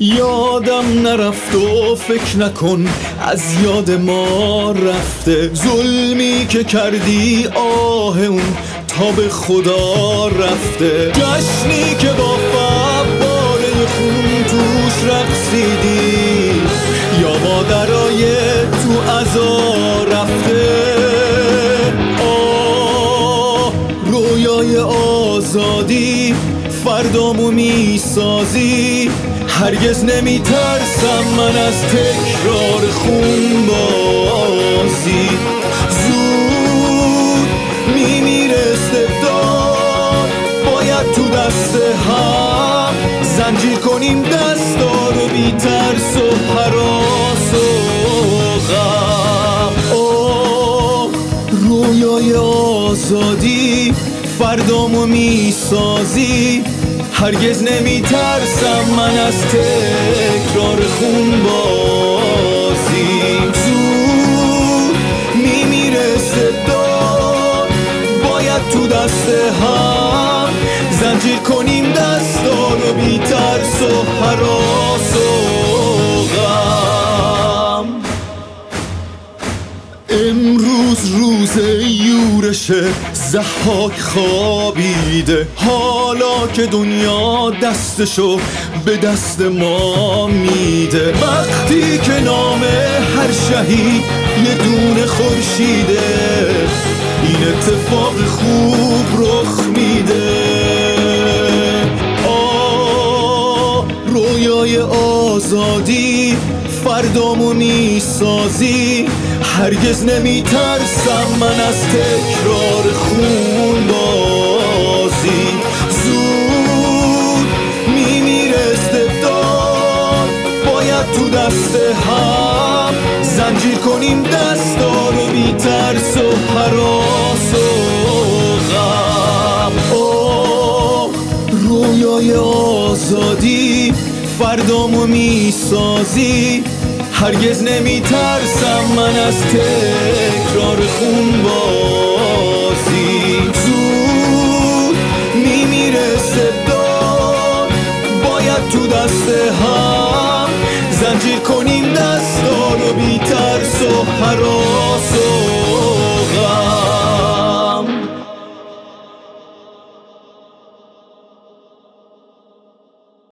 یادم نرفت و فکر نکن از یاد ما رفته، ظلمی که کردی آه اون تا به خدا رفته، جشنی که با فواره خون توش رقصیدی یا مادرای تو عزا رفته. رویای آزادی فردامو میسازی، هرگز نمیترسم من از تکرار خون بازی. زود میمیره استبداد، باید تو دست هم زنجیر کنیم دستارو بی ترس و هراس و غم. رویای آزادی فردامو میسازی، هرگز نمیترسم من از تکرار خون بازی. زود میمیره استبداد، باید تو دست هم زنجیر کنیم دستارو بی ترس و هراس و غم. امروز روز یورشه، ضحاک خوابیده، حالا که دنیا دستشو به دست ما میده. وقتی که نام هر شهید یه دونه خورشیده، این اتفاق خوب رخ میده. رویای آزادی فردامو میسازی، هرگز نمیترسم من از تکرار خون بازی. زود میمیره استبداد، باید تو دست هم زنجیر کنیم دستارو بی ترس و هراس و غم. رویای آزادی فردامو میسازی، هرگز نمیترسم من از تکرار خون بازی. زود میمیره استبداد، باید تو دست هم زنجیر کنیم دستارو بی ترس و هراس